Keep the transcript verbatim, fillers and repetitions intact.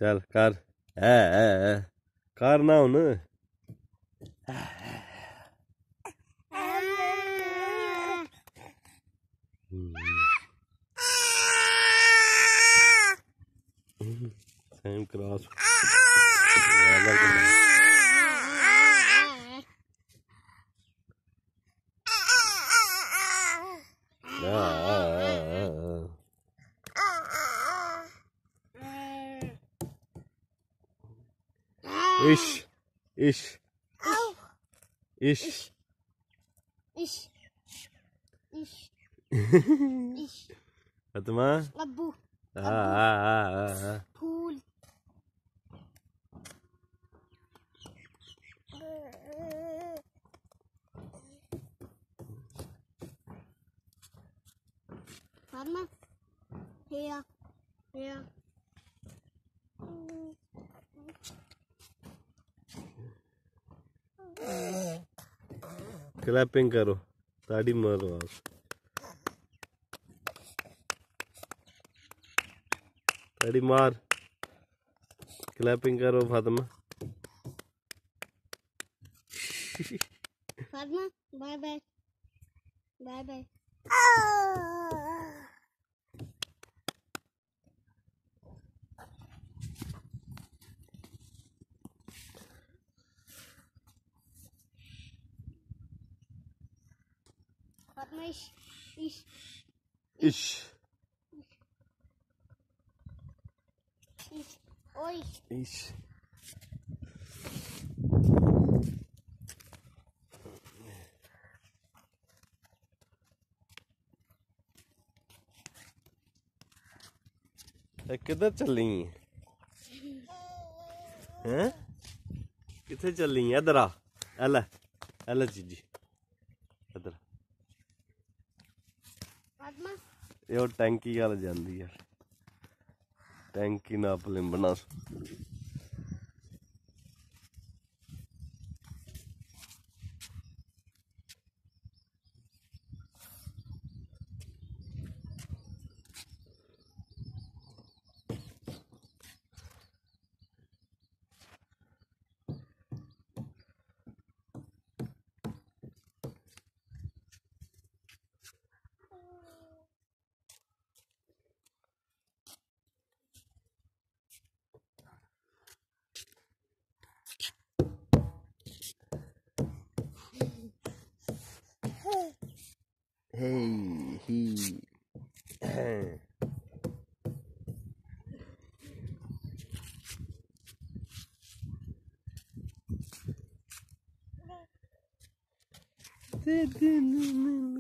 चल कर है, है, है। कर ना हुन सेम क्रॉस इश इश इश इश इश इश फातिमा अब्बू हाँ हाँ हाँ हाँ फूल फातिमा here here क्लैपिंग करो ताड़ी मारो ताड़ी मार क्लैपिंग करो Fatima Fatima bye bye bye bye Fatima इश इश इश इश ओए इश किधर चली हैं किथे चली इधर आ एल एल चीजी इधर फातिमा ये टैंकी वाल जाती है टैंकी नाप लिंबना Hey, he. Did